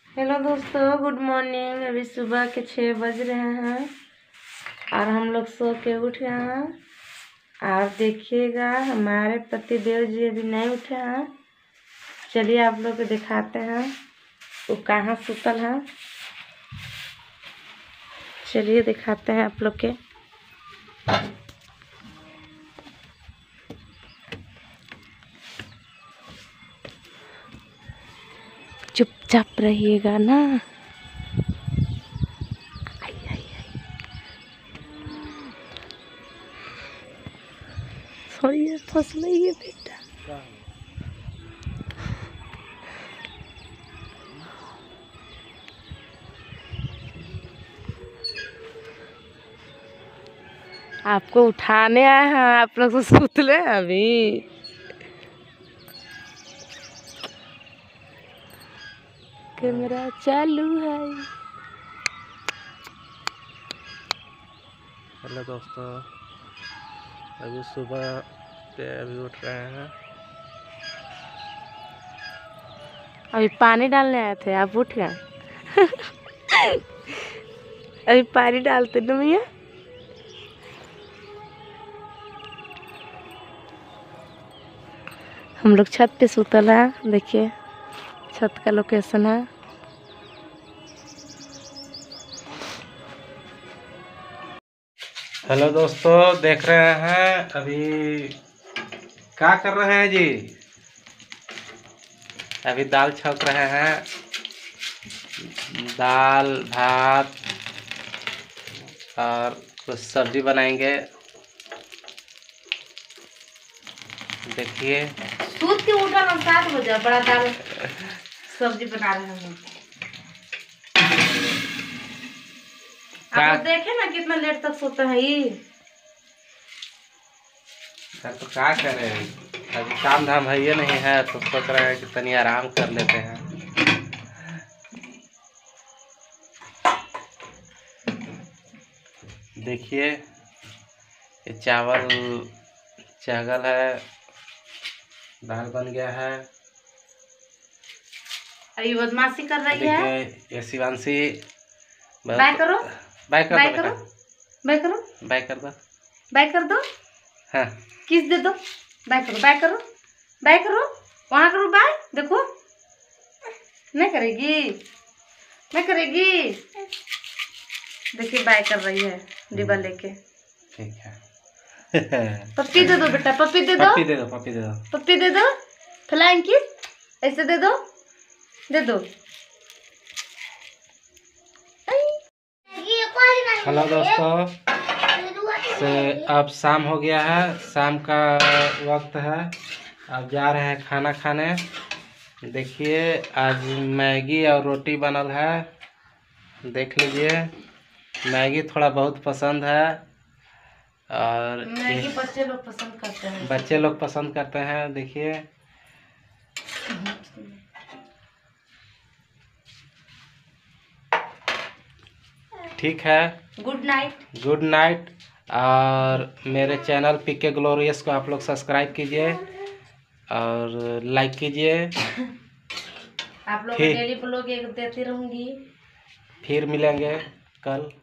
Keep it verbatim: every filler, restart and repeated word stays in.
Hello दोस्तों, good morning. अभी सुबह के छः बज रहे हैं और हम लोग सो के उठ गए हैं। और देखिएगा हमारे पति देव जी अभी नहीं उठे हैं। चलिए आप लोग को दिखाते हैं वो कहाँ सुतल है। चलिए दिखाते हैं आप लोग के। चुपचाप रहिएगा ना। सॉरी फंस रही है बेटा। आपको उठाने आए हैं, आप लोग तो सुतले अभी। कैमरा चालू है। हेलो दोस्तों, अभी सुबह पे अभी उठ रहे हैं। अभी पानी डालने आए थे, आप उठ गए। अभी पानी डालते ना भैया। हम लोग छत पे सुतल है। देखिए छत का लोकेशन है। हेलो दोस्तों, देख रहे हैं अभी क्या कर रहे हैं जी। अभी दाल छौंक रहे हैं। दाल भात और कुछ सब्जी बनाएंगे। देखिए सूत के उठा ना, सात बजे बड़ा दाल सब्जी बना रहे हैं। आप देखे ना कितना लेट तक सोता है ये। तो क्या करें, अभी काम धाम है ये नहीं है तो सोच रहे हैं कि तनी आराम कर लेते हैं। देखिए ये चावल चावल है, दाल बन गया है। अभी बदमाशी कर रही है। देखिए ये शिवांशी। बाय करो, बाय कर बाय दो करो, बेटा, बाय करो, बाय कर दो। बाय कर दो। हाँ किस दे दो। बाय करो, बाय करो, बाय करो। वहाँ करो बाय। देखो नहीं करेगी, नहीं करेगी। देखिए बाय कर रही है डिब्बा लेके। ठीक है। पप्पी दे दो बेटा, पप्पी दे दो, पप्पी दे दो, पप्पी दे दो, पप्पी दे दो। फ्लाइंग किस ऐसे दे दो, दे दो। हेलो दोस्तों, से अब शाम हो गया है, शाम का वक्त है। अब जा रहे हैं खाना खाने। देखिए आज मैगी और रोटी बनल है। देख लीजिए, मैगी थोड़ा बहुत पसंद है और मैगी बच्चे लोग पसंद करते हैं। बच्चे लोग पसंद करते हैं। देखिए ठीक है, गुड नाइट। Good night. और मेरे चैनल पीके ग्लोरियस को आप लोग सब्सक्राइब कीजिए और लाइक कीजिए। आप लोग डेली ब्लॉग एक देती रहूंगी। फिर मिलेंगे कल।